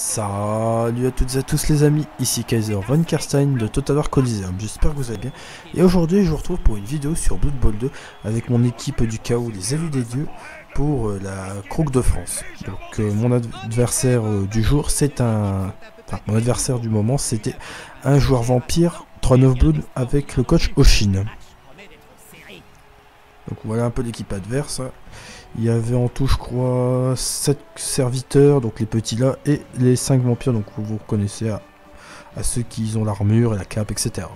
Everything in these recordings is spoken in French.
Salut à toutes et à tous les amis, ici Kaiser von Karstein de Total War Coliseum, j'espère que vous allez bien. Et aujourd'hui je vous retrouve pour une vidéo sur Blood Bowl 2 avec mon équipe du chaos, les élus des dieux, pour la Crook de France. Donc mon adversaire du jour c'est mon adversaire du moment c'était un joueur vampire, Throne of Blood avec le coach Oshin. Donc voilà un peu l'équipe adverse. Il y avait en tout, je crois, 7 serviteurs, donc les petits là, et les 5 vampires, donc vous reconnaissez à ceux qui ont l'armure et la cape, etc.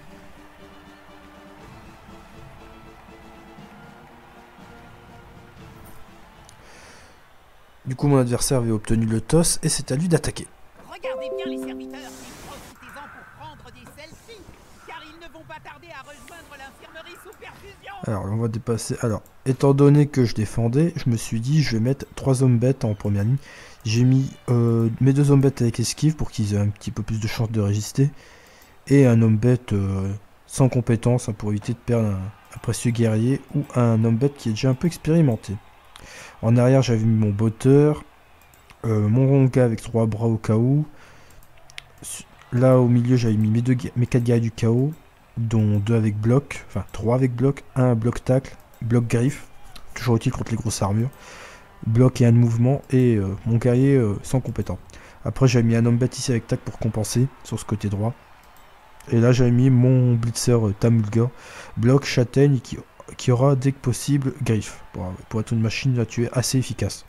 Du coup, mon adversaire avait obtenu le toss, et c'est à lui d'attaquer. Regardez bien les serviteurs, profitez-en pour prendre des selfies, car ils ne vont pas tarder à rejoindre l'infirmerie sous perfusion. Alors, on va dépasser. Alors, étant donné que je défendais, je me suis dit, je vais mettre 3 hommes bêtes en première ligne. J'ai mis mes 2 hommes bêtes avec esquive pour qu'ils aient un petit peu plus de chance de résister. Et un homme bête sans compétence pour éviter de perdre un précieux guerrier ou un homme bête qui est déjà un peu expérimenté. En arrière, j'avais mis mon botteur, mon ronga avec 3 bras au cas où. Là, au milieu, j'avais mis mes 4 guerriers du chaos, dont 2 avec bloc, enfin 3 avec bloc, 1 bloc tacle, bloc griffe, toujours utile contre les grosses armures, bloc et 1 de mouvement, et mon guerrier sans compétent. Après, j'avais mis un homme bête ici avec tac pour compenser sur ce côté droit. Et là, j'avais mis mon blitzer Tamulga, bloc châtaigne qui aura dès que possible griffe, pour être une machine à tuer assez efficace.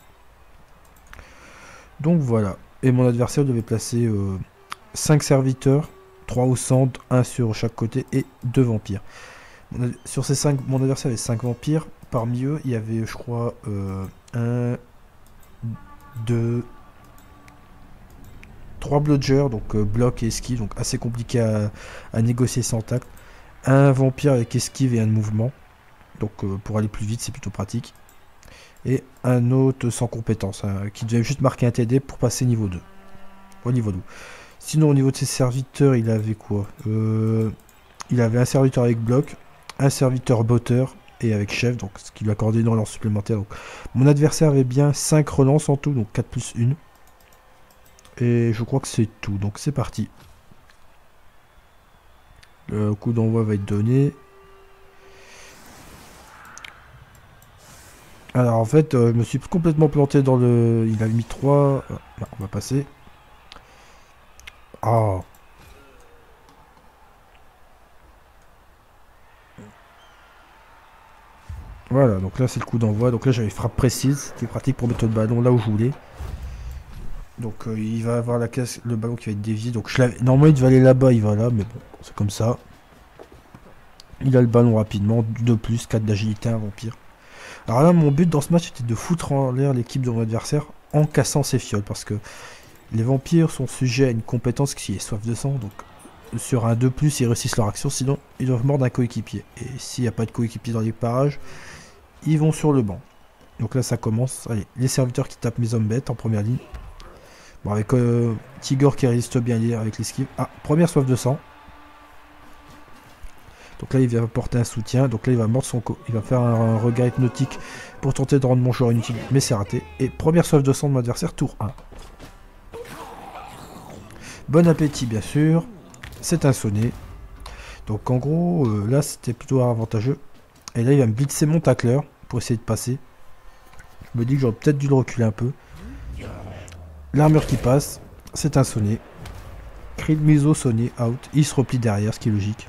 Donc voilà, et mon adversaire devait placer 5 serviteurs, 3 au centre, 1 sur chaque côté et 2 vampires. Sur ces 5, mon adversaire avait 5 vampires, parmi eux il y avait je crois 1, 2, 3 blodgers, donc bloc et esquive, donc assez compliqué à négocier sans tact. Un vampire avec esquive et 1 de mouvement, donc pour aller plus vite c'est plutôt pratique. Et un autre sans compétence, qui devait juste marquer un TD pour passer niveau 2. Au niveau 2. Sinon au niveau de ses serviteurs, il avait quoi? Il avait un serviteur avec bloc, un serviteur botteur et avec chef, donc ce qui lui accordait une relance supplémentaire. Donc, mon adversaire avait bien 5 relances en tout, donc 4 plus 1. Et je crois que c'est tout, donc c'est parti. Le coup d'envoi va être donné. Alors en fait, je me suis complètement planté dans le... Il a mis 3... Là, on va passer. Ah. Voilà, donc là c'est le coup d'envoi. Donc là j'avais frappe précise, qui est pratique pour mettre le ballon là où je voulais. Donc il va avoir le ballon qui va être dévié. Donc normalement il devait aller là-bas, il va là, mais bon, c'est comme ça. Il a le ballon rapidement, 2 plus, 4 d'agilité, un vampire. Alors là mon but dans ce match était de foutre en l'air l'équipe de mon adversaire en cassant ses fioles. Parce que les vampires sont sujets à une compétence qui est soif de sang. Donc sur un 2+, ils réussissent leur action, sinon ils doivent mordre un coéquipier. Et s'il n'y a pas de coéquipier dans les parages, ils vont sur le banc. Donc là ça commence. Allez, les serviteurs qui tapent mes hommes bêtes en première ligne. Bon, avec Tigor qui résiste bien avec l'esquive. Ah, première soif de sang. Donc là il va apporter un soutien. Donc là il va mordre il va faire un regard hypnotique pour tenter de rendre mon joueur inutile. Mais c'est raté. Et première soif de sang de mon adversaire, tour 1. Bon appétit bien sûr. C'est un sonnet. Donc en gros là c'était plutôt avantageux. Et là il va me blitzer mon tacleur pour essayer de passer. Je me dis que j'aurais peut-être dû le reculer un peu. L'armure qui passe, c'est un sonnet. Cri de miso, sonnet, out. Il se replie derrière, ce qui est logique.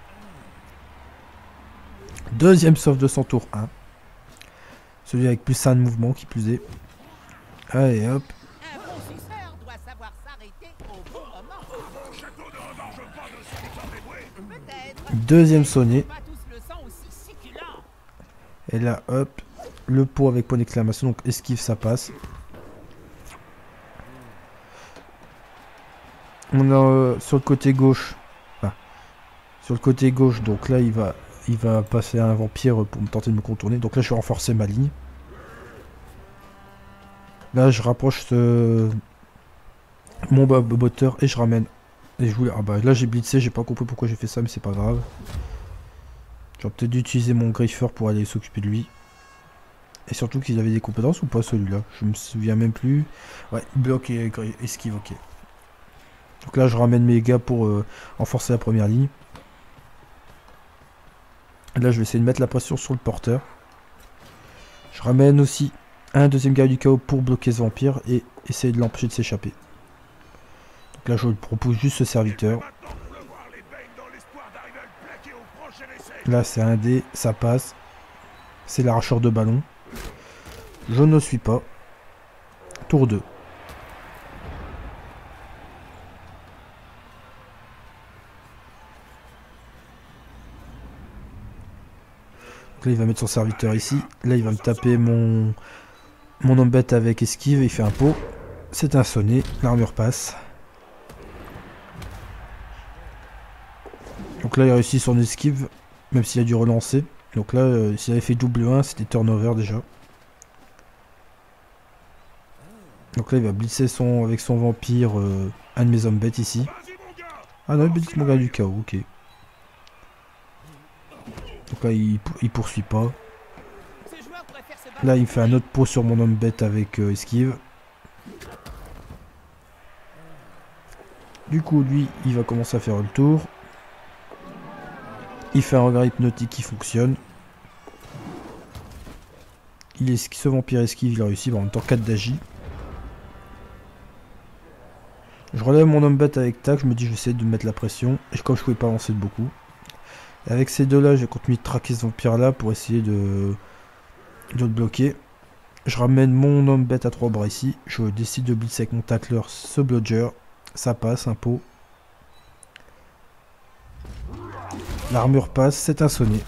Deuxième sauve de son tour 1. Celui avec plus 1 de mouvement qui plus est. Allez hop. Un bon suceur doit savoir s'arrêter au bon moment. Peut-être. Deuxième sonnet. Pas tous le sang aussi succulent. Et là hop. Le pot avec point d'exclamation. Donc esquive, ça passe. On a sur le côté gauche. Ah, sur le côté gauche, donc là il va passer un vampire pour me tenter de me contourner. Donc là je vais renforcer ma ligne. Là je rapproche mon botteur et je ramène. Et je voulais. Ah bah là j'ai blitzé, j'ai pas compris pourquoi j'ai fait ça, mais c'est pas grave. J'aurais peut-être dû utiliser mon griffeur pour aller s'occuper de lui. Et surtout qu'il avait des compétences ou pas celui-là. Je me souviens même plus. Ouais, bloc et esquive, ok. Donc là je ramène mes gars pour renforcer la première ligne. Là je vais essayer de mettre la pression sur le porteur. Je ramène aussi un deuxième guerrier du chaos pour bloquer ce vampire et essayer de l'empêcher de s'échapper. Donc là je propose juste ce serviteur. Là c'est un dé, ça passe. C'est l'arracheur de ballon. Je ne suis pas. Tour 2. Donc là il va mettre son serviteur ici. Là il va me taper mon homme bête avec esquive. Il fait un pot. C'est un sonnet. L'armure passe. Donc là il réussit son esquive. Même s'il a dû relancer. Donc là s'il avait fait double 1 c'était turnover déjà. Donc là il va blitzer avec son vampire un de mes hommes bêtes ici. Ah non il blitz mon gars du chaos, ok. Donc là il poursuit pas. Là il me fait un autre pot sur mon homme bête avec esquive. Du coup lui il va commencer à faire le tour. Il fait un regard hypnotique qui fonctionne. Ce vampire esquive il a réussi, en même temps 4 d'agi. Je relève mon homme bête avec tac, je me dis je vais essayer de mettre la pression. Et comme je pouvais pas avancer de beaucoup. Et avec ces deux là, j'ai continué de traquer ce vampire là pour essayer de le bloquer. Je ramène mon homme bête à 3 bras ici. Je décide de blitzer avec mon tacler ce blodger. Ça passe, un pot. L'armure passe, c'est un sonnet.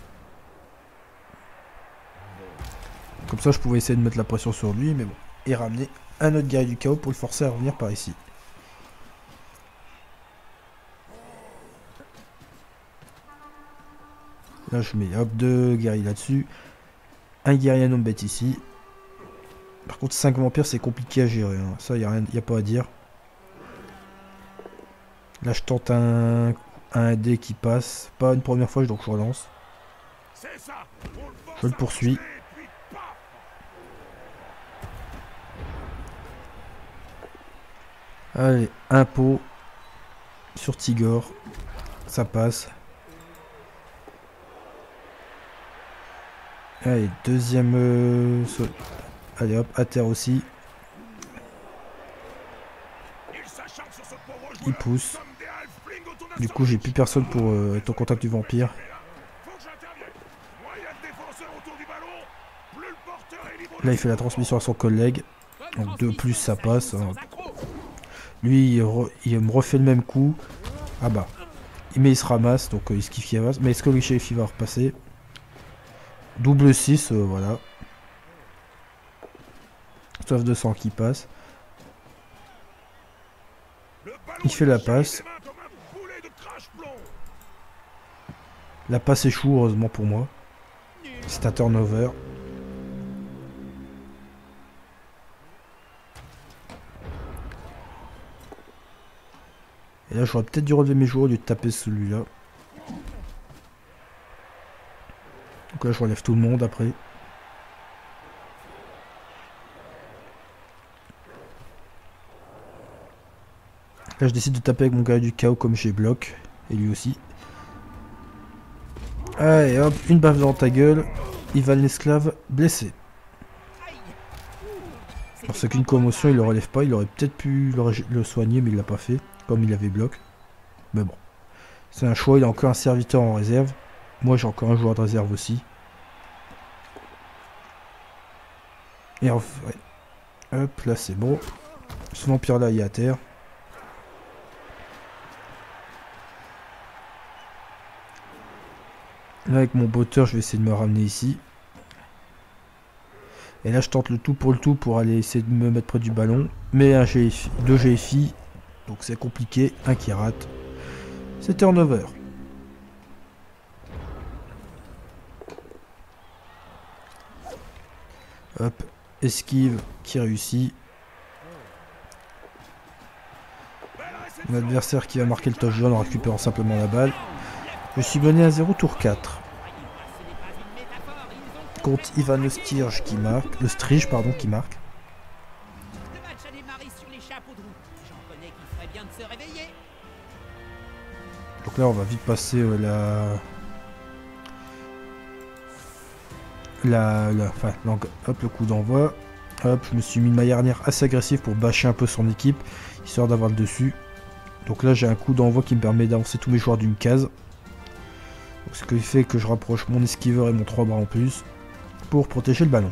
Comme ça je pouvais essayer de mettre la pression sur lui, mais bon. Et ramener un autre guerrier du chaos pour le forcer à revenir par ici. Là je mets hop 2 guerriers là-dessus. Un guerrier homme bête ici. Par contre 5 vampires c'est compliqué à gérer. Hein. Ça y a pas à dire. Là je tente un dé qui passe. Pas une première fois donc je relance. Je le poursuis. Allez, un pot sur Tigor. Ça passe. Allez, deuxième... Allez hop, à terre aussi. Il pousse. Du coup, j'ai plus personne pour être en contact du vampire. Là, il fait la transmission à son collègue. Donc 2+, ça passe. Hein. Lui, il me refait le même coup. Ah bah. Mais il se ramasse, donc il esquive qui avance. Mais est-ce que le shérif il va repasser? Double 6, voilà. Soif de sang qui passe. Il fait la passe. La passe échoue, heureusement pour moi. C'est un turnover. Et là, j'aurais peut-être dû relever mes joueurs au lieu de taper celui-là. Donc là, je relève tout le monde après. Là, je décide de taper avec mon gars du chaos comme j'ai bloc. Et lui aussi. Allez, hop, une baffe dans ta gueule. Ivan l'esclave, blessé. Alors, c'est qu'une commotion, il le relève pas. Il aurait peut-être pu le soigner, mais il l'a pas fait. Comme il avait bloc. Mais bon. C'est un choix, il a encore un serviteur en réserve. Moi, j'ai encore un joueur de réserve aussi. Et ouais. Hop, là, c'est bon. Ce vampire-là, il est à terre. Là, avec mon botteur, je vais essayer de me ramener ici. Et là, je tente le tout pour aller essayer de me mettre près du ballon. Mais deux GFI, donc c'est compliqué. Un qui rate. C'est turnover. Hop, esquive qui réussit. L'adversaire qui va marquer le touchdown en récupérant simplement la balle. Je suis mené à 0 tour 4. contre Ivan le Stirge qui marque. Le Strige, pardon, qui marque. Le match a démarré sur les chapeaux de roue. J'en connais qui ferait bien de se réveiller. Donc là, on va vite passer hop, le coup d'envoi. Hop, je me suis mis de manière assez agressive pour bâcher un peu son équipe, histoire d'avoir le dessus. Donc là, j'ai un coup d'envoi qui me permet d'avancer tous mes joueurs d'une case. Donc, ce qui fait que je rapproche mon esquiveur et mon 3 bras en plus pour protéger le ballon.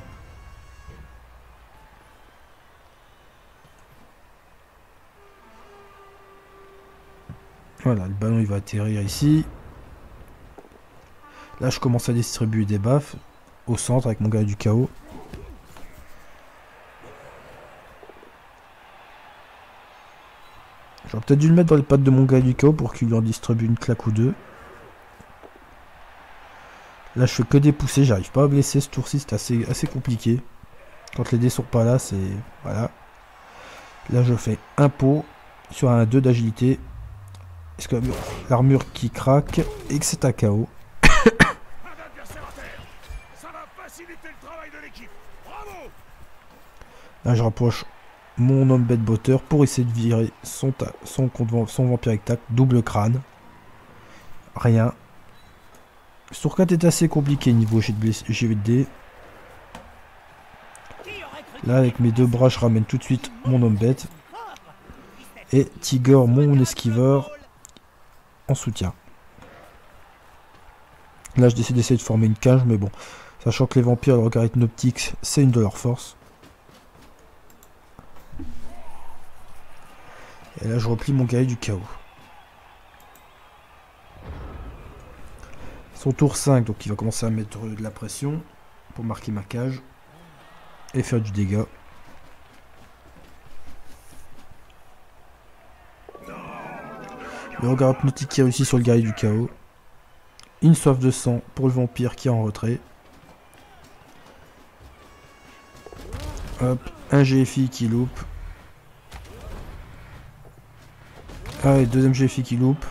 Voilà, le ballon il va atterrir ici. Là, je commence à distribuer des baffes au centre avec mon gars du chaos. J'aurais peut-être dû le mettre dans les pattes de mon gars du chaos pour qu'il lui en distribue une claque ou deux. Là, je fais que des poussées, j'arrive pas à blesser ce tour-ci, c'est assez compliqué. Quand les dés sont pas là, c'est... Voilà. Là, je fais un pot sur un 2 d'agilité. Est-ce que l'armure qui craque et que c'est un KO. Là, je rapproche mon homme bête botteur pour essayer de virer son vampire avec tac, double crâne. Rien. Ce tour 4 est assez compliqué niveau GVD. Là, avec mes deux bras, je ramène tout de suite mon homme bête. Et Tigor, mon esquiveur, en soutien. Là, je décide d'essayer de former une cage, mais bon. Sachant que les vampires, le regard hypnotique, c'est une de leurs forces. Et là, je replie mon guerrier du chaos. Son tour 5, donc il va commencer à mettre de la pression pour marquer ma cage et faire du dégât. Le regard hypnotique qui réussit sur le guerrier du chaos. Une soif de sang pour le vampire qui est en retrait. Hop, un GFI qui loupe. Ah, et deuxième GFI qui loupe.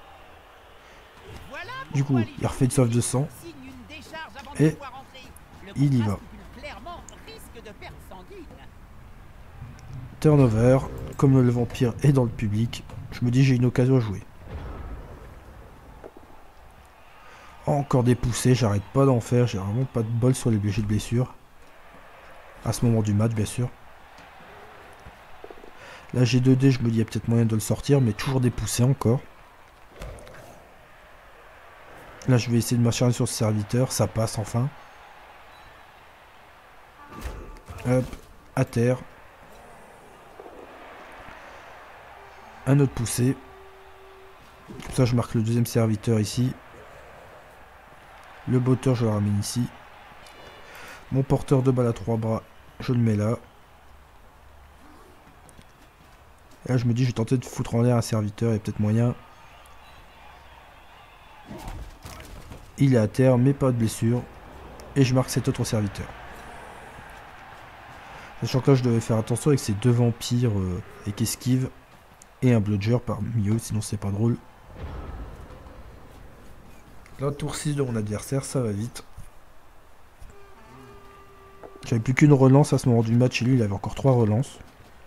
Du coup, il refait une soif de sang. Et il y va. Turnover. Comme le vampire est dans le public, je me dis j'ai une occasion à jouer. Encore des poussées, j'arrête pas d'en faire. J'ai vraiment pas de bol sur les jets de blessure. À ce moment du match, bien sûr. Là, j'ai 2D, je me dis il y a peut-être moyen de le sortir, mais toujours des poussées encore. Là, je vais essayer de m'acharner sur ce serviteur. Ça passe enfin. Hop, à terre. Un autre poussé. Comme ça, je marque le deuxième serviteur ici. Le botteur, je le ramène ici. Mon porteur de balle à 3 bras, je le mets là. Et là, je me dis, je vais tenter de foutre en l'air un serviteur. Il y a peut-être moyen. Il est à terre, mais pas de blessure. Et je marque cet autre serviteur. Sachant que là, je devais faire attention avec ces deux vampires avec esquive. Et un bludger parmi eux, sinon c'est pas drôle. Là, tour 6 de mon adversaire, ça va vite. J'avais plus qu'une relance à ce moment du match et lui, il avait encore 3 relances.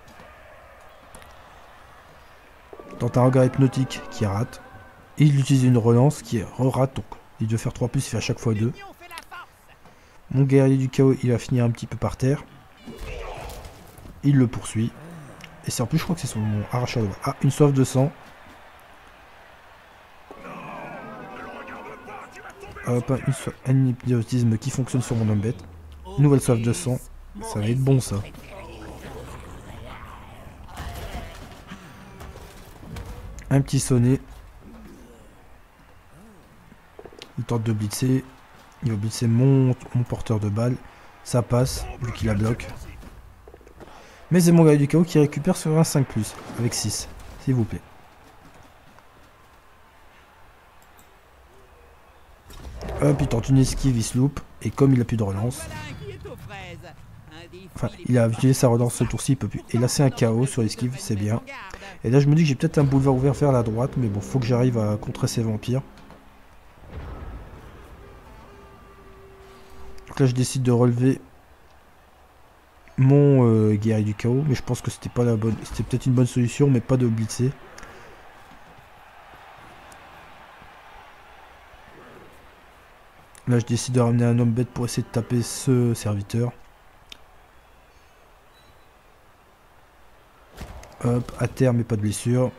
Tente un regard hypnotique qui rate. Et il utilise une relance qui re-rate, donc il doit faire 3+, il fait à chaque fois 2. Mon guerrier du chaos, il va finir un petit peu par terre. Il le poursuit. Et c'est en plus, je crois que c'est son arracheur de bras. Ah, une soif de sang. Hop, un hypnotisme qui fonctionne sur mon homme bête. Nouvelle soif de sang. Ça va être bon, ça. Un petit sonnet. Il tente de blitzer. Il va blitzer mon porteur de balle. Ça passe, vu qu'il la bloque. Mais c'est mon gars du chaos qui récupère sur un 5+, avec 6, s'il vous plaît. Hop, il tente une esquive, il se loupe. Et comme il a plus de relance... Enfin, il a utilisé sa relance ce tour-ci, il peut plus. Et là, c'est un KO sur l'esquive, c'est bien. Et là, je me dis que j'ai peut-être un boulevard ouvert vers la droite. Mais bon, faut que j'arrive à contrer ces vampires. Donc Donc là je décide de relever mon guerrier du chaos, mais je pense que c'était pas la bonne. C'était peut-être une bonne solution, mais pas de blitzer. Là je décide de ramener un homme bête pour essayer de taper ce serviteur. Hop, à terre mais pas de blessure.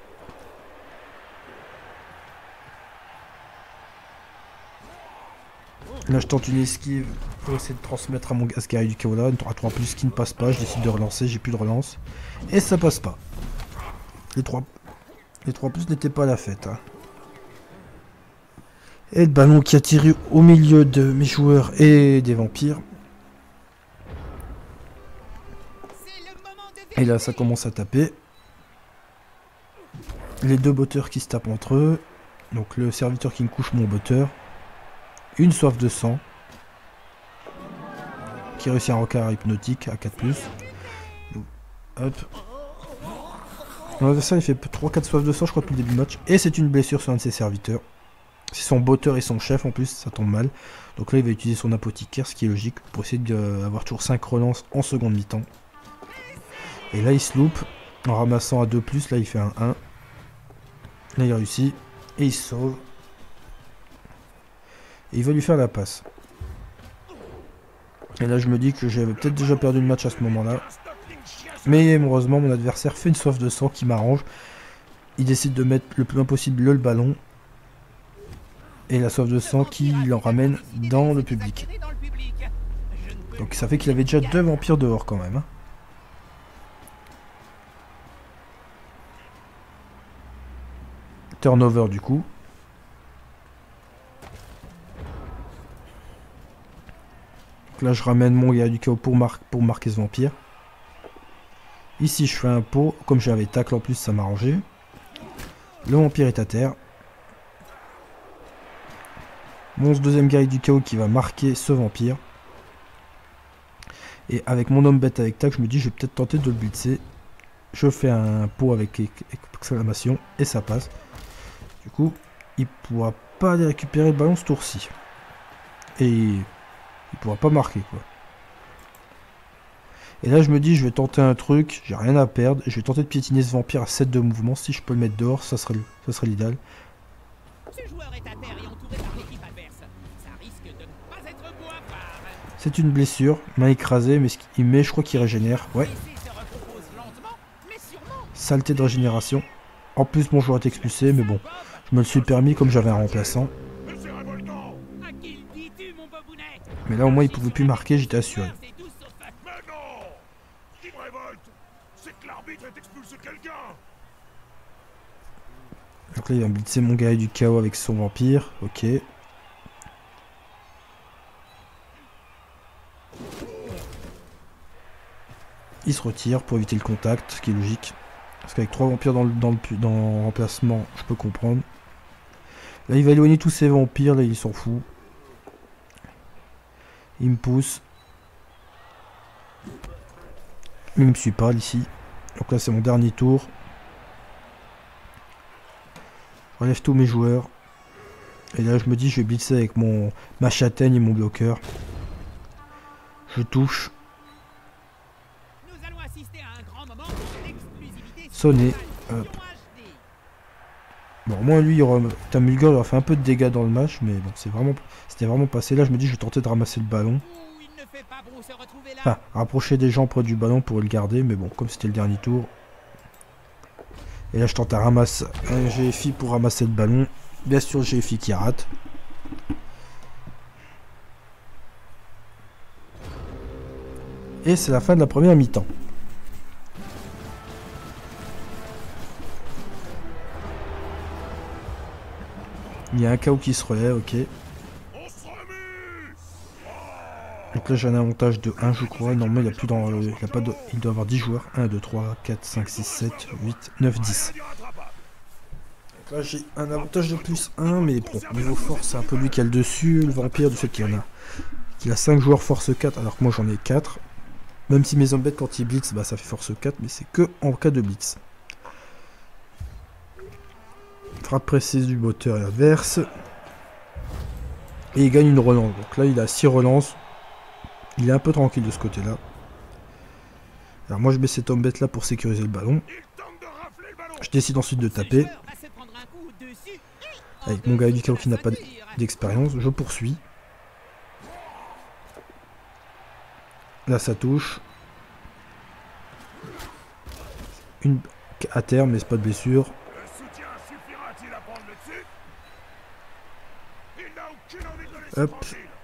Là je tente une esquive pour essayer de transmettre à mon guerrier du chaos là. À 3 plus qui ne passe pas, je décide de relancer, j'ai plus de relance. Et ça passe pas. Les 3 plus n'étaient pas à la fête. Hein. Et le ballon qui a tiré au milieu de mes joueurs et des vampires. Et là ça commence à taper. Les deux botteurs qui se tapent entre eux. Donc le serviteur qui me couche mon botteur. Une soif de sang. Qui réussit un rencard hypnotique à 4+. Donc, hop. L'adversaire il fait 3-4 soifs de sang je crois depuis le début du match. Et c'est une blessure sur un de ses serviteurs. C'est son botteur et son chef en plus, ça tombe mal. Donc là il va utiliser son apothicaire, ce qui est logique, pour essayer d'avoir toujours 5 relances en seconde mi-temps. Et là il se loupe, en ramassant à 2+, là il fait un 1. Là il réussit, et il se sauve. Et il va lui faire la passe. Et là je me dis que j'avais peut-être déjà perdu le match à ce moment-là. Mais heureusement mon adversaire fait une soif de sang qui m'arrange. Il décide de mettre le plus loin possible le ballon. Et la soif de sang qui l'en ramène dans le public. Donc ça fait qu'il avait déjà 2 vampires dehors quand même. Hein. Turnover du coup. Donc là je ramène mon guerrier du chaos pour marquer ce vampire. Ici je fais un pot. Comme j'avais tacle en plus ça m'a arrangé. Le vampire est à terre. Mon deuxième guerrier du chaos qui va marquer ce vampire. Et avec mon homme bête avec tac, je me dis je vais peut-être tenter de le blitzer. Je fais un pot avec exclamation et ça passe. Du coup, il pourra pas aller récupérer le ballon ce tour-ci. Et il pourra pas marquer quoi. Et là je me dis je vais tenter un truc, j'ai rien à perdre. Je vais tenter de piétiner ce vampire à 7 de mouvement. Si je peux le mettre dehors, ça serait l'idéal. C'est une blessure, main écrasée, mais je crois qu'il régénère. Ouais. Saleté de régénération. En plus, mon joueur est expulsé, mais bon. Je me le suis permis comme j'avais un remplaçant. Mais là, au moins, il pouvait plus marquer, j'étais assuré. Donc là, il va blitzer mon guerrier du chaos avec son vampire. Ok. Il se retire pour éviter le contact, ce qui est logique. Parce qu'avec 3 vampires dans le remplacement, je peux comprendre. Là, il va éloigner tous ces vampires. Là, il s'en fout. Il me pousse. Il me suit pas, ici. Donc là, c'est mon dernier tour. Je relève tous mes joueurs. Et là, je me dis, je vais blitzer avec ma châtaigne et mon bloqueur. Je touche. Sonné. Bon, au moins lui, Tamulgor aura fait un peu de dégâts dans le match, mais bon, c'était vraiment passé. Là, je me dis, je vais tenter de ramasser le ballon. Enfin, rapprocher des gens près du ballon pour le garder, mais bon, comme c'était le dernier tour. Et là, je tente à ramasser un GFI pour ramasser le ballon. Bien sûr, GFI qui rate. Et c'est la fin de la première mi-temps. Il y a un chaos qui se relève, ok. Donc là j'ai un avantage de 1 je crois. Normalement il n'y a plus dans il doit avoir 10 joueurs. 1, 2, 3, 4, 5, 6, 7, 8, 9, 10. Donc là j'ai un avantage de plus 1, mais bon, niveau force c'est un peu lui qui a le dessus. Le vampire du fait qu'il a 5 joueurs force 4 alors que moi j'en ai 4. Même si mes hommes bêtes quand ils blitz, bah ça fait force 4, mais c'est que en cas de blitz. Frappe précise du moteur et adverse. Et il gagne une relance. Donc là il a 6 relances. Il est un peu tranquille de ce côté-là. Alors moi je mets cette homme bête là pour sécuriser le ballon. Je décide ensuite de taper. Avec mon gars du chaos qui n'a pas d'expérience, je poursuis. Là ça touche. Une à terre mais c'est pas de blessure. Hop.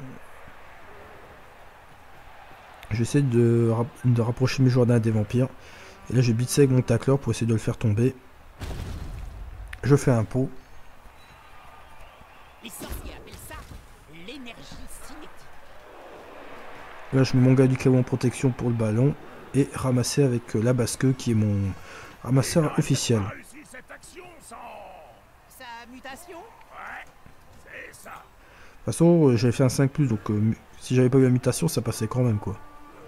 J'essaie de rapprocher mes joueurs d'un des vampires. Et là j'ai blitzé avec mon tacleur pour essayer de le faire tomber. Je fais un pot. Là je mets mon gars du chaos en protection pour le ballon. Et ramasser avec la basque qui est mon ramasseur officiel. De toute façon j'avais fait un 5+, donc si j'avais pas eu la mutation ça passait quand même quoi.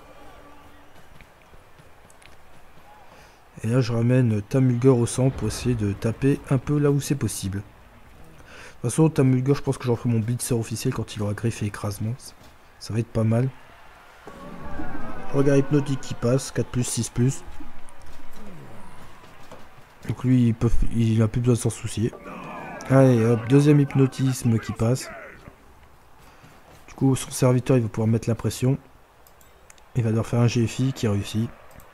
Et là je ramène Tamulgor au centre pour essayer de taper un peu là où c'est possible. De toute façon Tamulgor je pense que j'en ferai mon blitzer officiel quand il aura griffe et écrasement. Ça va être pas mal. Regard hypnotique qui passe, 4+, 6+. Donc lui il a plus besoin de s'en soucier. Allez hop, deuxième hypnotisme qui passe. Du coup son serviteur il va pouvoir mettre la pression. Il va devoir faire un GFI qui réussit.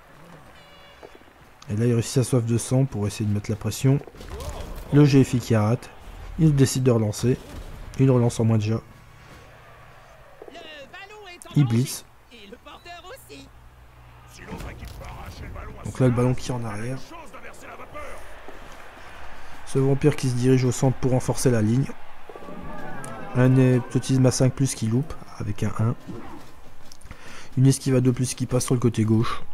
Et là il réussit sa soif de sang pour essayer de mettre la pression. Le GFI qui rate. Il décide de relancer. Il relance en moins déjà. Il blitz. Donc là le ballon qui est en arrière. Ce vampire qui se dirige au centre pour renforcer la ligne. Un hypnotisme à 5+ qui loupe avec un 1. Une esquive à 2+ qui passe sur le côté gauche.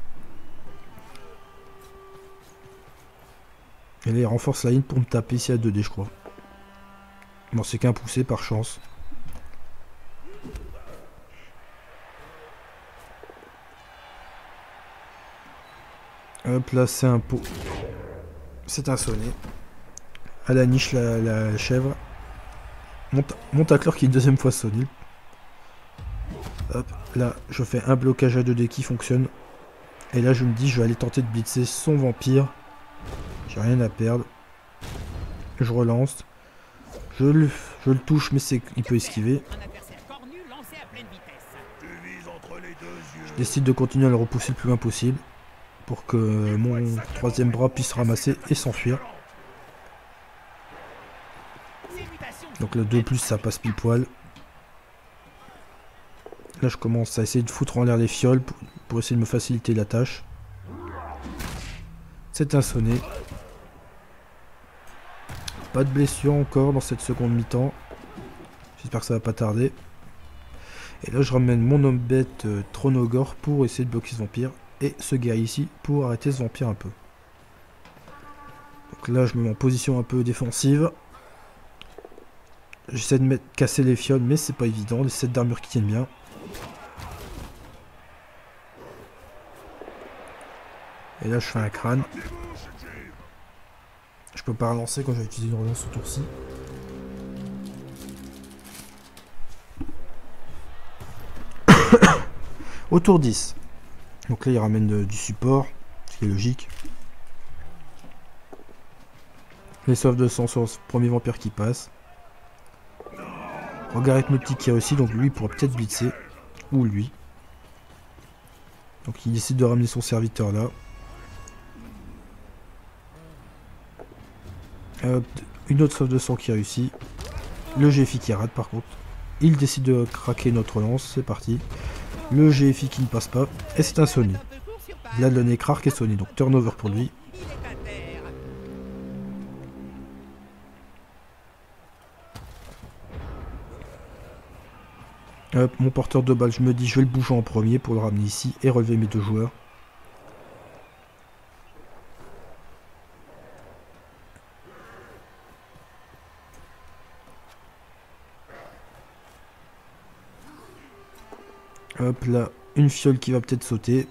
Et là il renforce la ligne pour me taper ici à 2D je crois. Bon c'est qu'un poussé par chance. Hop là c'est un pot. C'est un sonnet. À la niche la chèvre. Mon tacleur qui est une deuxième fois sonné. Hop là je fais un blocage à 2D qui fonctionne. Et là je me dis je vais aller tenter de blitzer son vampire. J'ai rien à perdre. Je relance. Je le touche mais il peut esquiver. Je décide de continuer à le repousser le plus loin possible. Pour que mon troisième bras puisse ramasser et s'enfuir. Donc le 2+ ça passe pile poil. Là je commence à essayer de foutre en l'air les fioles pour essayer de me faciliter la tâche. C'est un sonnet. Pas de blessure encore dans cette seconde mi-temps. J'espère que ça va pas tarder. Et là je ramène mon homme bête Tronogor pour essayer de bloquer ce vampire. Et ce gars ici pour arrêter ce vampire un peu. Donc là je me mets en position un peu défensive. J'essaie de casser les fioles mais c'est pas évident. Les 7 d'armure qui tiennent bien. Et là je fais un crâne. Je peux pas relancer quand j'ai utilisé une relance au tour-ci. Au tour 10. Donc là il ramène du support, ce qui est logique. Les saufs de sang sur ce premier vampire qui passe. Regard hypnotique qui réussit, donc lui il pourra peut-être blitzer. Ou lui. Donc il décide de ramener son serviteur là. Une autre sauve de sang qui réussit. Le GFI qui rate par contre. Il décide de craquer notre lance, c'est parti. Le GFI qui ne passe pas. Et c'est un Sony. Vlad le Necrar qui est Sony, donc turnover pour lui. Hop, mon porteur de balle, je me dis je vais le bouger en premier pour le ramener ici et relever mes 2 joueurs. Hop là, une fiole qui va peut-être sauter.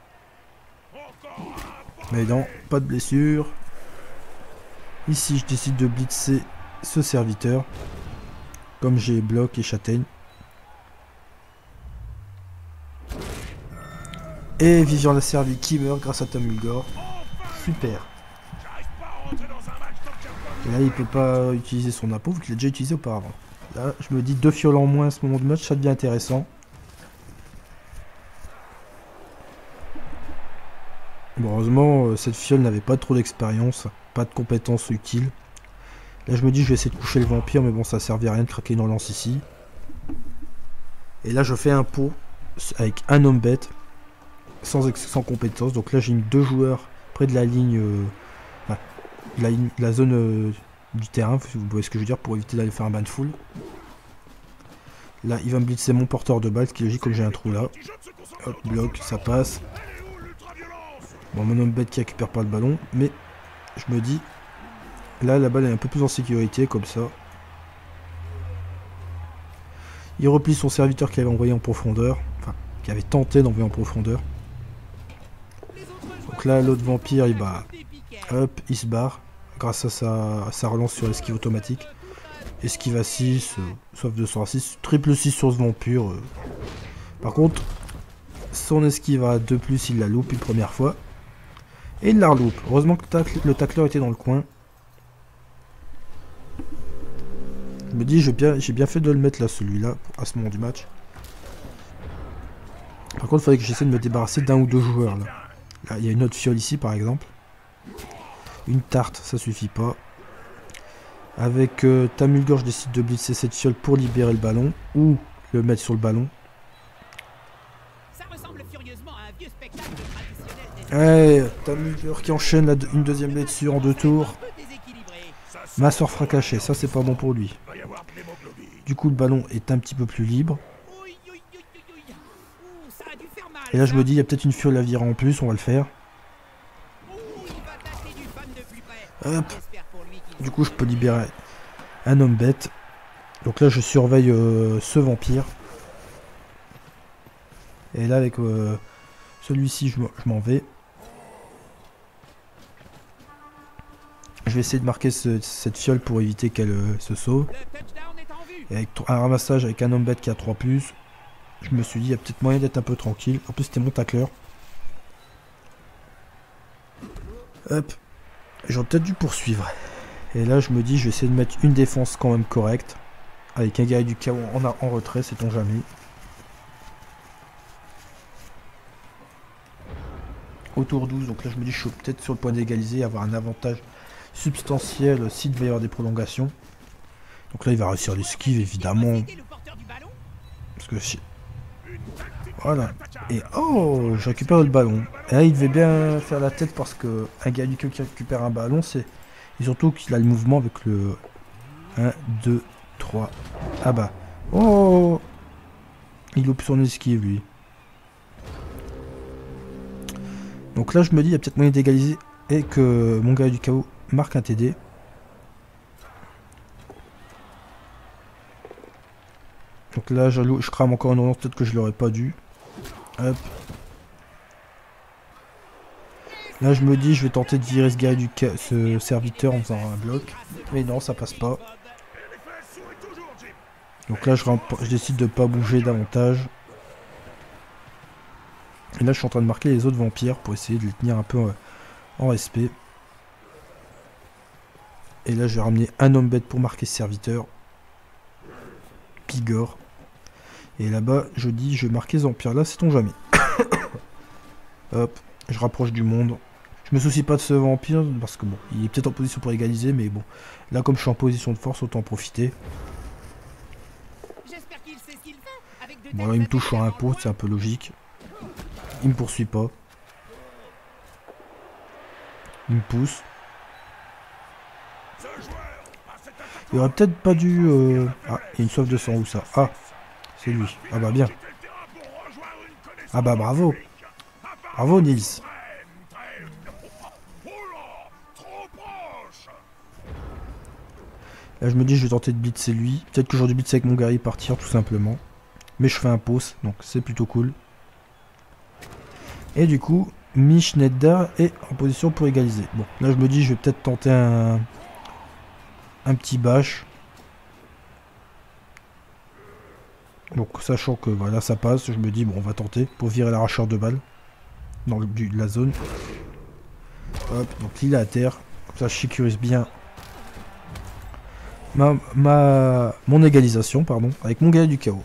Mais non, pas de blessure. Ici, je décide de blitzer ce serviteur. Comme j'ai bloc et châtaigne. Et Vivian l'a servi qui meurt grâce à Tamulgore. Super. Et là il peut pas utiliser son impôt vu qu'il l'a déjà utilisé auparavant. Là je me dis 2 fioles en moins à ce moment du match, ça devient intéressant. Bon, heureusement cette fiole n'avait pas trop d'expérience, pas de compétences utiles. Là je me dis je vais essayer de coucher le vampire mais bon ça servait à rien de craquer une relance ici. Et là je fais un pot avec un homme bête sans compétence. Donc là j'ai mis 2 joueurs près de la ligne, la zone du terrain, vous voyez ce que je veux dire, pour éviter d'aller faire un ban full. Là il va me blitzer mon porteur de balle, ce qui est logique comme j'ai un trou là. Hop, bloc, ça passe. Bon, mon homme bête qui récupère pas le ballon, mais je me dis, là la balle est un peu plus en sécurité comme ça. Il replie son serviteur qui avait envoyé en profondeur, enfin qui avait tenté d'envoyer en profondeur. Donc là l'autre vampire il bat, hop, il se barre grâce à sa relance sur esquive automatique. Esquive à 6, sauf 206, triple 6 sur ce vampire. Par contre, son esquive à 2+, il la loupe une première fois. Et il la reloupe. Heureusement que le tacleur était dans le coin. Je me dis, j'ai bien fait de le mettre là, celui-là, à ce moment du match. Par contre, il fallait que j'essaie de me débarrasser d'un ou deux joueurs là. Là, il y a une autre fiole ici, par exemple. Une tarte, ça suffit pas. Avec Tamulgore, je décide de blitzer cette fiole pour libérer le ballon ou le mettre sur le ballon. Ça ressemble furieusement à un vieux spectacle traditionnel des... Ouais, Tamulgore qui enchaîne une deuxième blessure en 2 tours. Ma soeur fera cacher, ça c'est pas bon pour lui. Du coup le ballon est un petit peu plus libre. Et là je me dis il y a peut-être une fiole à virer en plus, on va le faire. Hop. Du coup je peux libérer un homme bête. Donc là je surveille ce vampire. Et là avec celui-ci je m'en vais. Je vais essayer de marquer cette fiole pour éviter qu'elle se sauve. Et avec un ramassage avec un homme bête qui a 3+, je me suis dit il y a peut-être moyen d'être un peu tranquille. En plus c'était mon tacleur. Hop. J'aurais peut-être dû poursuivre. Et là je me dis je vais essayer de mettre une défense quand même correcte. Avec un gars du chaos en retrait, sait-on jamais. Autour 12, donc là je me dis je suis peut-être sur le point d'égaliser, avoir un avantage substantiel s'il devait y avoir des prolongations. Donc là il va réussir l'esquive évidemment. Parce que voilà. Et oh, je récupère le ballon. Et là il devait bien faire la tête parce que un gars du queue qui récupère un ballon, c'est. Et surtout qu'il a le mouvement avec le 1, 2, 3. Ah bah. Oh, il loupe son esquive lui. Donc là je me dis il y a peut-être moyen d'égaliser et que mon gars du chaos marque un TD. Donc là je crame encore une relance, peut-être que je l'aurais pas dû. Hop. Là je me dis je vais tenter de virer ce serviteur en faisant un bloc. Mais non ça passe pas. Donc là je décide de pas bouger davantage. Et là je suis en train de marquer les autres vampires pour essayer de les tenir un peu en respect. Et là je vais ramener un homme bête pour marquer ce serviteur. Pigor. Et là-bas je dis je vais marquer ce vampire là, sait-on jamais. Hop, je rapproche du monde. Je me soucie pas de ce vampire parce que bon, il est peut-être en position pour égaliser, mais bon. Là comme je suis en position de force, autant en profiter. Bon là il me touche sur un pot, c'est un peu logique. Il me poursuit pas. Il me pousse. Il aurait peut-être pas dû... Ah, il y a une soif de sang, où ça? Ah, c'est lui. Ah bah bien. Ah bah bravo. Bravo Nils. Là je me dis je vais tenter de blitzer lui. Peut-être que j'aurais dû blitzer avec mon guerrier partir tout simplement. Mais je fais un pause, donc c'est plutôt cool. Et du coup, Mishnedda est en position pour égaliser. Bon, là je me dis je vais peut-être tenter un petit bash. Donc sachant que voilà ça passe, je me dis bon on va tenter pour virer l'arracheur de balles. dans le but de la zone. Hop, donc il est à terre. Comme ça je sécurise bien mon égalisation, pardon, avec mon guerrier du chaos.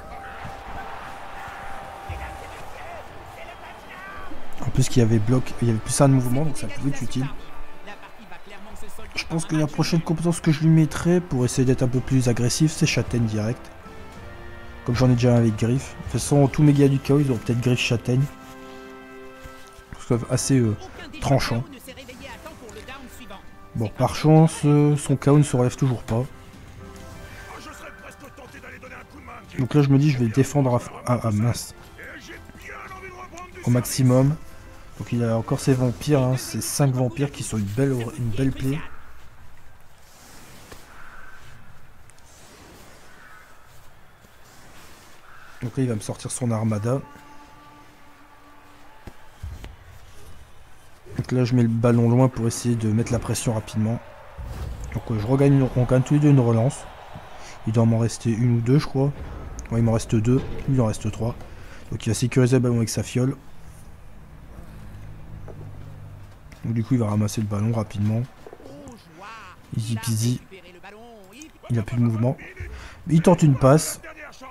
En plus qu'il y avait bloc, il y avait plus un de mouvement, donc ça pouvait être utile. Je pense que la prochaine compétence que je lui mettrai pour essayer d'être un peu plus agressif, c'est châtaigne direct. Comme j'en ai déjà un avec griffe. De toute façon, tous mes guerriers du chaos, ils ont peut-être griffe châtaigne. Assez tranchant. Bon, par chance, son chaos ne se relève toujours pas. Donc là, je me dis, je vais le défendre à mince. Au maximum. Donc il a encore ses vampires, hein, ces 5 vampires qui sont une belle plaie. Donc là, il va me sortir son armada. Donc là, je mets le ballon loin pour essayer de mettre la pression rapidement. Donc on gagne tous les deux une relance. Il doit m'en rester une ou deux, je crois. Ouais, il m'en reste 2, il en reste 3. Donc il va sécuriser le ballon avec sa fiole. Donc du coup, il va ramasser le ballon rapidement. Easy peasy. Il n'a plus de mouvement. Il tente une passe.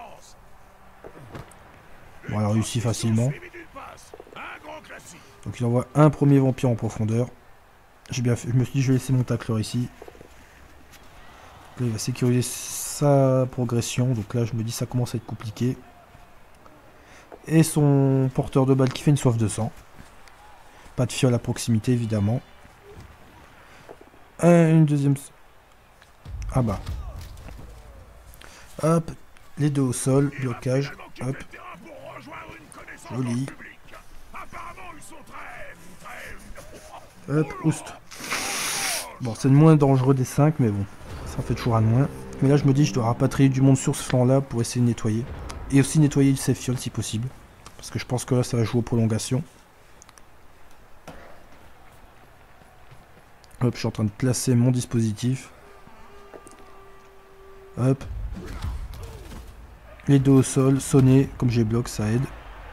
Bon, il a réussi facilement. Donc il envoie un premier vampire en profondeur. J'ai bien fait. Je me suis dit, je vais laisser mon tacleur ici. Là, il va sécuriser sa progression. Donc là, je me dis, ça commence à être compliqué. Et son porteur de balle qui fait une soif de sang. Pas de fiole à proximité, évidemment. Une deuxième... Ah bah. Hop. Les deux au sol. Blocage. Hop. Joli. Hop. Oust. Bon, c'est le moins dangereux des 5, mais bon. Ça fait toujours un de moins. Mais là, je me dis, je dois rapatrier du monde sur ce flanc-là pour essayer de nettoyer. Et aussi nettoyer ses fioles si possible. Parce que je pense que là, ça va jouer aux prolongations. Hop, je suis en train de placer mon dispositif. Hop. Les deux au sol, sonner, comme j'ai bloc, ça aide.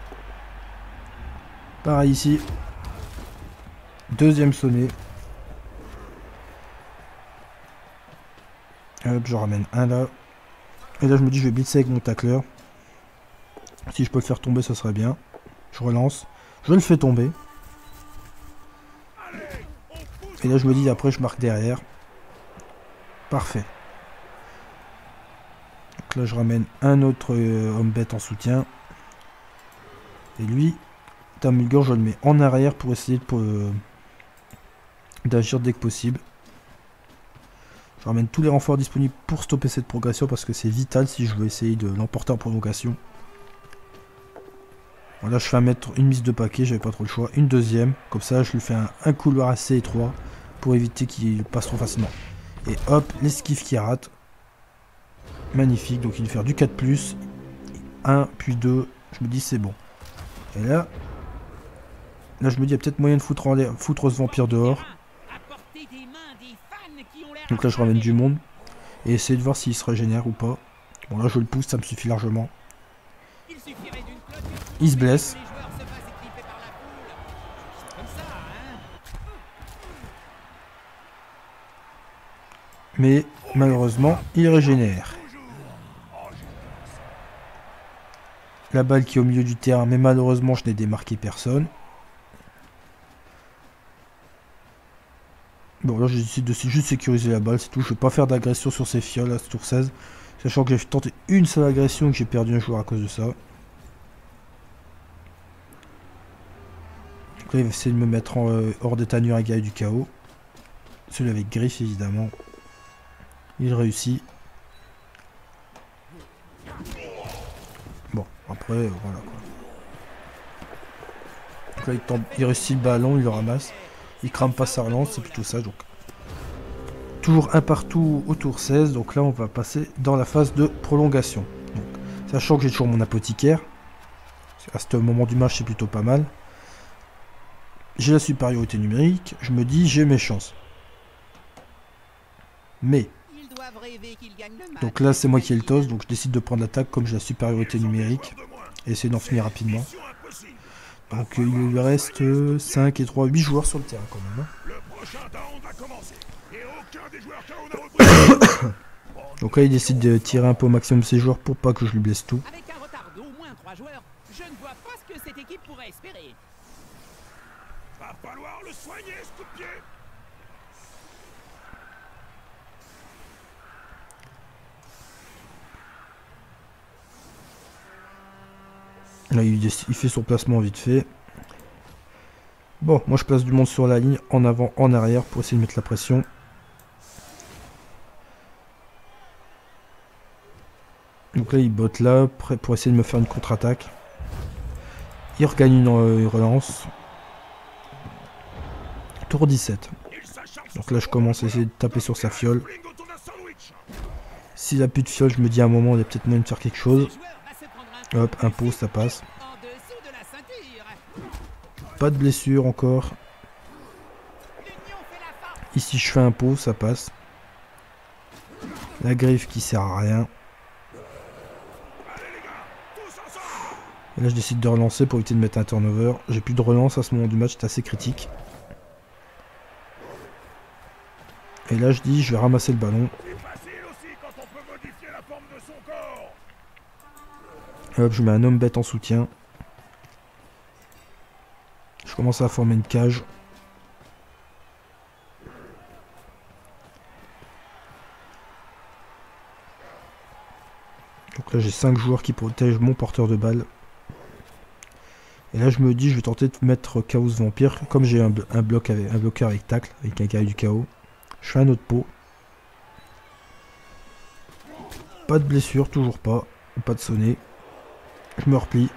Pareil ici. Deuxième sonner. Hop, je ramène un là. Et là, je me dis, je vais blitzer avec mon tacleur. Si je peux le faire tomber, ça serait bien. Je relance. Je le fais tomber. Et là, je me dis, après, je marque derrière. Parfait. Donc là, je ramène un autre homme bête en soutien. Et lui, Tamulgor, je le mets en arrière pour essayer d'agir dès que possible. Je ramène tous les renforts disponibles pour stopper cette progression parce que c'est vital si je veux essayer de l'emporter en prolongation. Voilà, je fais une mise de paquet, j'avais pas trop le choix. Une deuxième, comme ça je lui fais un couloir assez étroit pour éviter qu'il passe trop facilement. Et hop, l'esquive qui rate. Magnifique, donc il va faire du 4+, 1 puis 2, je me dis c'est bon. Et là je me dis il y a peut-être moyen de foutre ce vampire dehors. Donc là je ramène du monde et essayer de voir s'il se régénère ou pas. Bon là je le pousse, ça me suffit largement. Il se blesse. Mais malheureusement il régénère. La balle qui est au milieu du terrain, mais malheureusement je n'ai démarqué personne. Bon là je décide de juste sécuriser la balle, c'est tout. Je ne vais pas faire d'agression sur ces fioles à ce tour 16. Sachant que j'ai tenté une seule agression et que j'ai perdu un joueur à cause de ça. Donc là il va essayer de me mettre hors d'état nu à guerrier du chaos. Celui avec griffe évidemment. Il réussit. Bon, après, voilà quoi. Donc là, il réussit le ballon, il le ramasse. Il crame pas sa relance, c'est plutôt ça. Donc, toujours un partout au tour 16. Donc là, on va passer dans la phase de prolongation. Donc, sachant que j'ai toujours mon apothicaire. À ce moment du match, c'est plutôt pas mal. J'ai la supériorité numérique. Je me dis, j'ai mes chances. Mais... donc là c'est moi qui ai le toss, donc je décide de prendre l'attaque comme j'ai la supériorité numérique et essayer d'en finir rapidement. Donc il lui reste 5 et 3, 8 joueurs sur le terrain quand même. Hein. Donc là il décide de tirer un peu au maximum ses joueurs pour pas que je lui blesse tout. Avec un retard d'au moins 3 joueurs, je ne vois pas ce que cette équipe pourrait espérer. Va falloir le soigner, ce coup de pied. Là il fait son placement vite fait. Bon, moi je place du monde sur la ligne, en avant, en arrière, pour essayer de mettre la pression. Donc là il botte là, prêt pour essayer de me faire une contre-attaque. Il regagne une relance. Tour 17. Donc là je commence à essayer de taper sur sa fiole. S'il a plus de fiole, je me dis à un moment il y a peut-être moyen de faire quelque chose. Hop, un pot, ça passe. Pas de blessure encore. Ici je fais un pot, ça passe. La griffe qui sert à rien. Et là je décide de relancer pour éviter de mettre un turnover. J'ai plus de relance à ce moment du match, c'est assez critique. Et là je dis je vais ramasser le ballon. Hop, je mets un homme bête en soutien. Je commence à former une cage. Donc là j'ai 5 joueurs qui protègent mon porteur de balle. Et là je me dis je vais tenter de mettre Chaos Vampire. Comme j'ai un bloqueur avec tacle, avec un carré du chaos. Je fais un autre pot. Pas de blessure, toujours pas. Pas de sonner. Je me replie.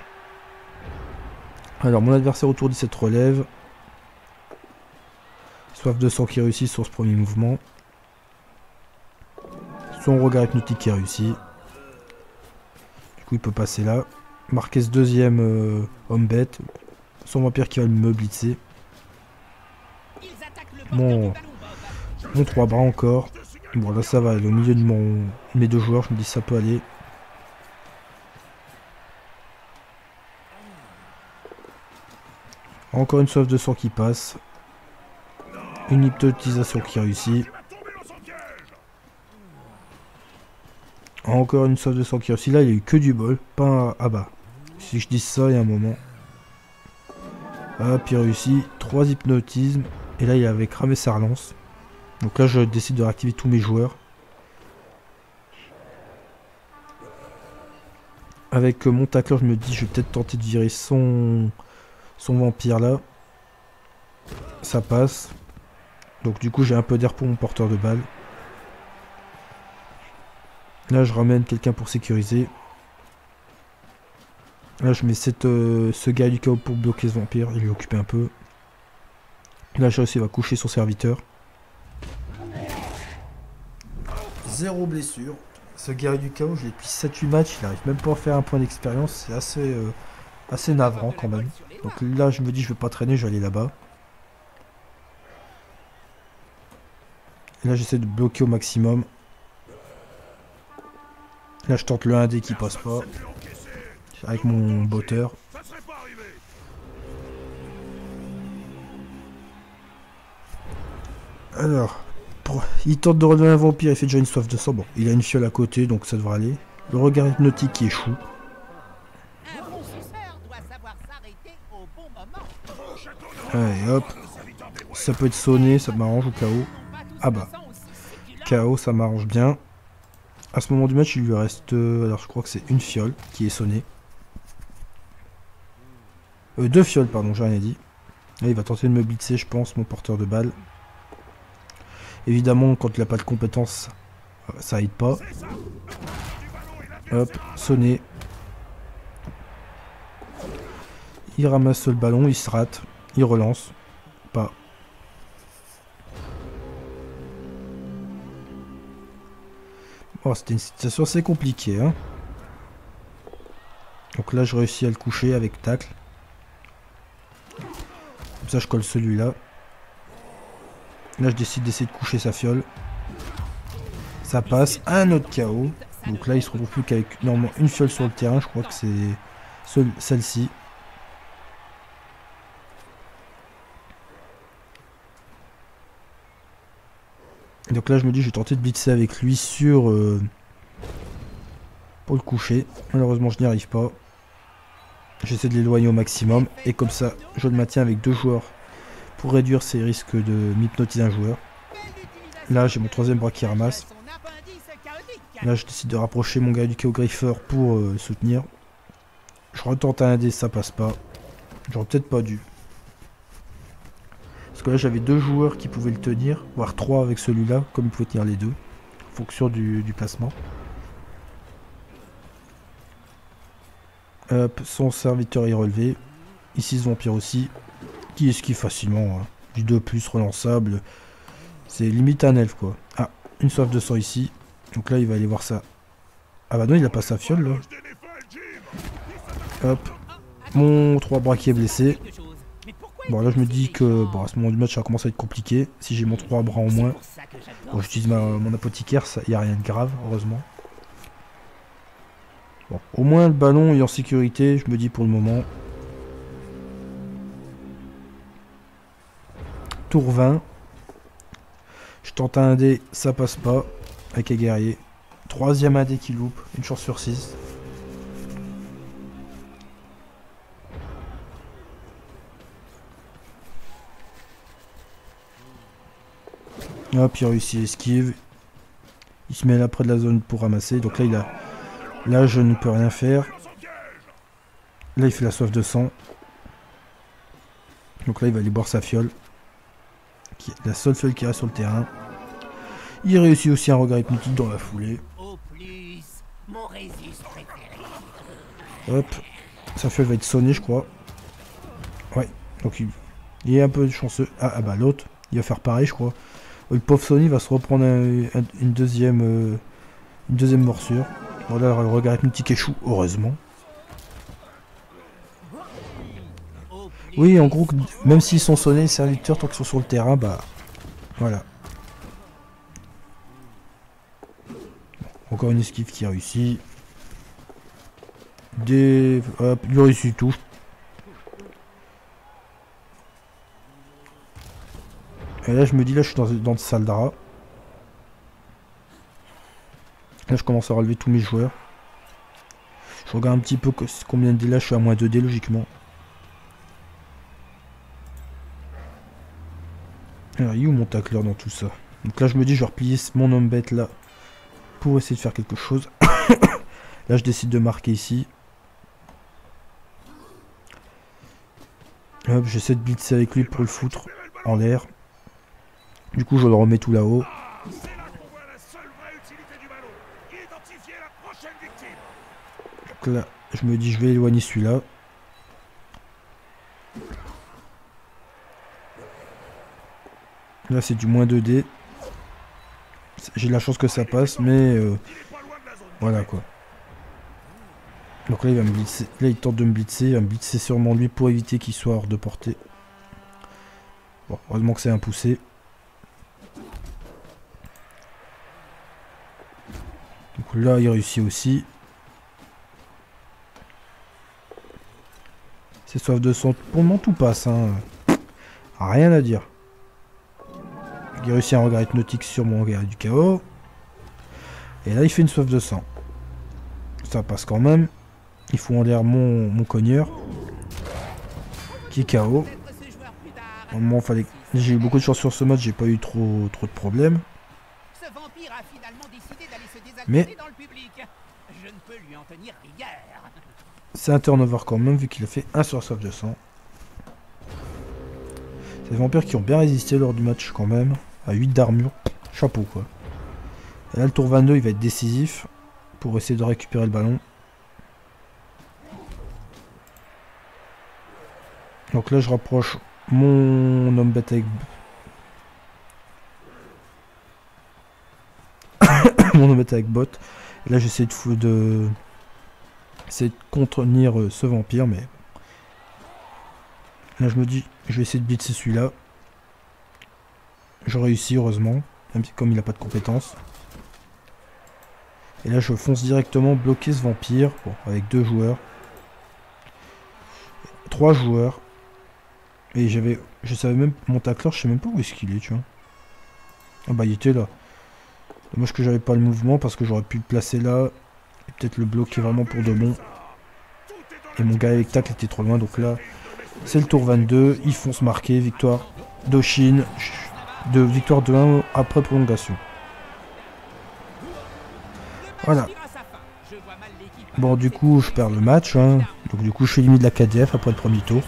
Alors mon adversaire autour de cette relève. Soif de sang qui réussit sur ce premier mouvement. Son regard hypnotique qui réussit. Du coup il peut passer là. Marquer ce deuxième homme bête. Son vampire qui va me blitzer. Mon 3 bras encore. Bon là ça va, il est au milieu de mes deux joueurs, je me dis ça peut aller. Encore une soif de sang qui passe. Une hypnotisation qui réussit. Encore une soif de sang qui réussit. Là il y a eu que du bol, pas un... Ah bah, si je dis ça il y a un moment. Hop, il réussit. 3 hypnotismes. Et là il avait cramé sa relance. Donc là je décide de réactiver tous mes joueurs. Avec mon tacleur je me dis je vais peut-être tenter de virer son vampire là. Ça passe. Donc du coup j'ai un peu d'air pour mon porteur de balle. Là je ramène quelqu'un pour sécuriser. Là je mets ce gars du chaos pour bloquer ce vampire. Il lui occupe un peu. Là je réussis à coucher son serviteur. 0 blessure. Ce guerrier du chaos, je l'ai depuis 7-8 matchs, il arrive même pas à faire un point d'expérience, c'est assez navrant quand même. Donc là je me dis je vais pas traîner, je vais aller là-bas. Et là j'essaie de bloquer au maximum. Là je tente le 1D qui passe pas. Avec mon botteur. Alors, il tente de relever un vampire, il fait déjà une soif de sang. Bon, il a une fiole à côté, donc ça devrait aller. Le regard hypnotique qui échoue. Allez, hop. Ça peut être sonné, ça m'arrange ou KO. Ah bah. KO, ça m'arrange bien. À ce moment du match, il lui reste... alors, je crois que c'est une fiole qui est sonnée. 2 fioles, pardon, j'ai rien dit. Là, il va tenter de me blitzer, je pense, mon porteur de balle. Évidemment, quand il n'a pas de compétences, ça aide pas. Hop, sonné. Il ramasse le ballon, il se rate. Il relance. Pas. Oh, c'était une situation assez compliquée. Hein. Donc là, je réussis à le coucher avec tacle. Comme ça, je colle celui-là. Là, je décide d'essayer de coucher sa fiole. Ça passe. Un autre KO. Donc là, il se retrouve plus qu'avec normalement une fiole sur le terrain. Je crois que c'est celle-ci. Donc là je me dis je vais tenter de blitzer avec lui sur pour le coucher. Malheureusement je n'y arrive pas. J'essaie de l'éloigner au maximum et comme ça je le maintiens avec 2 joueurs pour réduire ses risques de m'hypnotiser un joueur. Là j'ai mon 3ème bras qui ramasse. Là je décide de rapprocher mon gars du chaos griffer pour soutenir. Je retente un dé, ça passe pas. J'aurais peut-être pas dû. Parce que là j'avais 2 joueurs qui pouvaient le tenir, voire 3 avec celui-là, comme il pouvait tenir les deux, en fonction du placement. Hop, son serviteur est relevé. Ici ce vampire aussi, qui esquive facilement. Hein. Du 2+ relançable. C'est limite un elfe quoi. Ah, une soif de sang ici. Donc là il va aller voir ça. Ah bah non il a pas sa fiole là. Hop. Mon 3 bras qui est blessé. Bon là je me dis que bon, à ce moment du match ça va commencer à être compliqué. Si j'ai mon 3 bras en moins. Bon j'utilise mon apothicaire, il n'y a rien de grave heureusement. Bon, au moins le ballon est en sécurité, je me dis pour le moment. Tour 20. Je tente un dé, ça passe pas. Avec un guerrier. 3ème AD qui loupe, une chance sur 6. Hop, il réussit esquive. Il se met là près de la zone pour ramasser. Donc là, là je ne peux rien faire. Là, il fait la soif de sang. Donc là, il va aller boire sa fiole. Qui est la seule fiole qui reste sur le terrain. Il réussit aussi un regard hypnotique dans la foulée. Hop. Sa fiole va être sonnée, je crois. Ouais. Donc il est un peu chanceux. Ah bah l'autre, il va faire pareil, je crois. Le pauvre Sony va se reprendre une deuxième morsure. Voilà, le regard hypnotique échoue, heureusement. Oui, en gros, même s'ils sont sonnés, les serviteurs, tant qu'ils sont sur le terrain, bah... Voilà. Encore une esquive qui réussit. Hop, il réussit tout. Et là, je me dis, là, je suis dans le salle d'ara. Là, je commence à relever tous mes joueurs. Je regarde un petit peu combien de dés là, je suis à moins 2 dés, logiquement. Alors, il est où mon tacleur dans tout ça? Donc là, je me dis, je vais replier mon homme bête là. Pour essayer de faire quelque chose. Là, je décide de marquer ici. Hop, j'essaie de blitzer avec lui pour le foutre en l'air. Du coup, je le remets tout là-haut. Donc là, je me dis, je vais éloigner celui-là. Là, c'est du moins 2D. J'ai de la chance que ça passe, mais voilà quoi. Donc là, il va me blitzer. Là, il tente de me blitzer. Il va me blitzer sûrement lui pour éviter qu'il soit hors de portée. Bon, heureusement que c'est un poussé. Donc là, il réussit aussi. C'est soif de sang. Pour le moment, tout passe. Hein. Rien à dire. Il réussit un regard hypnotique sur mon regard du chaos. Et là, il fait une soif de sang. Ça passe quand même. Il faut en l'air mon cogneur. Qui est KO. Normalement, fallait... J'ai eu beaucoup de chance sur ce match. J'ai pas eu trop de problèmes. Mais c'est un turnover quand même, vu qu'il a fait un sur soif de sang. C'est des vampires qui ont bien résisté lors du match quand même. À 8 d'armure. Chapeau quoi. Et là, le tour 22, il va être décisif. Pour essayer de récupérer le ballon. Donc là, je rapproche mon homme bête avec... mon homme bête avec bot. Et là, j'essaie de contenir ce vampire, mais... Là, je me dis, je vais essayer de blitzer celui-là. Je réussis, heureusement. Même si, comme il n'a pas de compétences. Et là, je fonce directement bloquer ce vampire. Bon, avec 2 joueurs. 3 joueurs. Et je savais même, mon tacleur, je sais même pas où est-ce qu'il est, tu vois. Ah bah il était là. Dommage que j'avais pas le mouvement parce que j'aurais pu le placer là. Et peut-être le bloquer vraiment pour de bon. Et mon gars avec tacle était trop loin. Donc là, c'est le tour 22. Ils font se marquer. Victoire d'Oshin. Victoire de 1 après prolongation. Voilà. Bon du coup je perds le match. Hein. Donc du coup je suis limite de la KDF après le premier tour.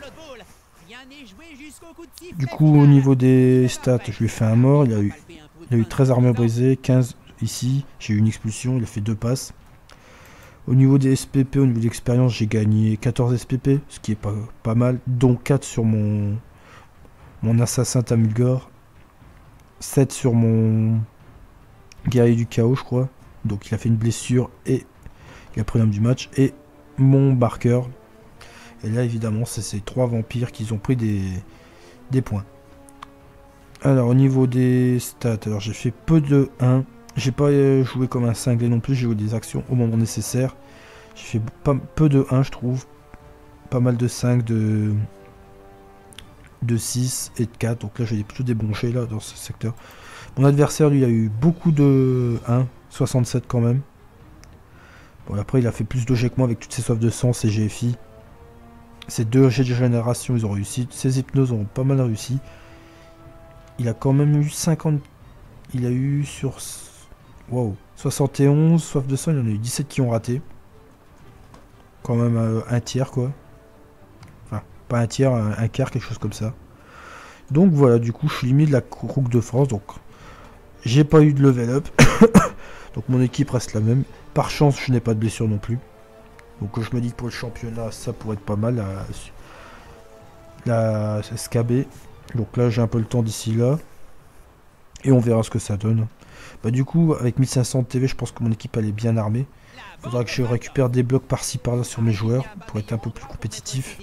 Du coup au niveau des stats, je lui ai fait un mort. Il a eu 13 armures brisées, 15 ici. J'ai eu une expulsion, il a fait 2 passes. Au niveau des SPP, au niveau de l'expérience, j'ai gagné 14 SPP, ce qui est pas mal, dont 4 sur mon assassin Tamulgor, 7 sur mon guerrier du chaos, je crois. Donc il a fait une blessure et il a pris l'homme du match. Et mon Barker. Et là évidemment c'est ces 3 vampires qui ont pris des points. Alors au niveau des stats, alors j'ai fait peu de 1. J'ai pas joué comme un cinglé non plus, j'ai joué des actions au moment nécessaire. J'ai fait peu de 1 je trouve. Pas mal de 5, de 6 et de 4. Donc là j'ai plutôt des bons jets là dans ce secteur. Mon adversaire lui a eu beaucoup de 1, 67 quand même. Bon après il a fait plus de jets que moi avec toutes ses soifs de sang, ses GFI. Ces 2 jets de génération ils ont réussi. Ses hypnoses ont pas mal réussi. Il a quand même eu 50. Il a eu sur. Wow. 71, soif de sang, il y en a eu 17 qui ont raté. Quand même un tiers quoi. Enfin, pas un tiers, un quart, quelque chose comme ça. Donc voilà, du coup, je suis limite de la Coupe de France. Donc, j'ai pas eu de level up. Donc mon équipe reste la même. Par chance, je n'ai pas de blessure non plus. Donc je me dis que pour le championnat, ça pourrait être pas mal. La SKB. Donc là, j'ai un peu le temps d'ici là. Et on verra ce que ça donne. Bah du coup, avec 1500 TV, je pense que mon équipe elle est bien armée. Il faudra que je récupère des blocs par-ci par-là sur mes joueurs pour être un peu plus compétitif.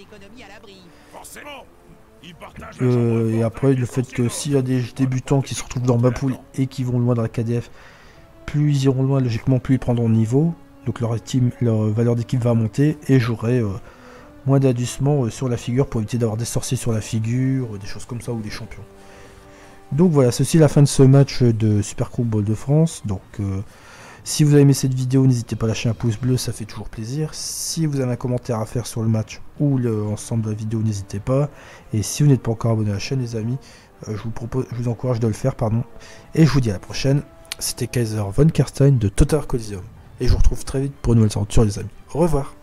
Et après, le fait que s'il y a des débutants qui se retrouvent dans ma poule et qui vont loin dans la KDF, plus ils iront loin, logiquement, plus ils prendront niveau. Donc leur valeur d'équipe va monter et j'aurai moins d'adussements sur la figure pour éviter d'avoir des sorciers sur la figure, des choses comme ça, ou des champions. Donc voilà, ceci est la fin de ce match de Super Coupe Ball de France. Donc si vous avez aimé cette vidéo, n'hésitez pas à lâcher un pouce bleu, ça fait toujours plaisir. Si vous avez un commentaire à faire sur le match ou l'ensemble de la vidéo, n'hésitez pas. Et si vous n'êtes pas encore abonné à la chaîne, les amis, je vous encourage de le faire, pardon. Et je vous dis à la prochaine. C'était Kaiser von Kerstein de Total Coliseum. Et je vous retrouve très vite pour une nouvelle aventure, les amis. Au revoir.